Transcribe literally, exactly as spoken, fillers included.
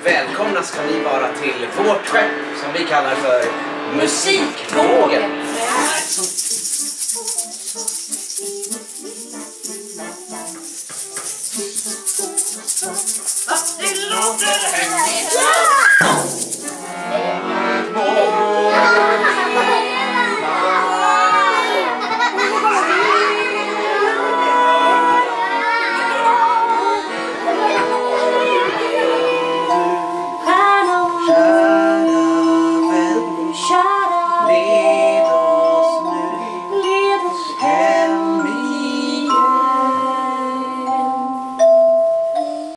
välkomna ska ni vara till vårt skepp som vi kallar för Musikvågen. Det låter häftigt.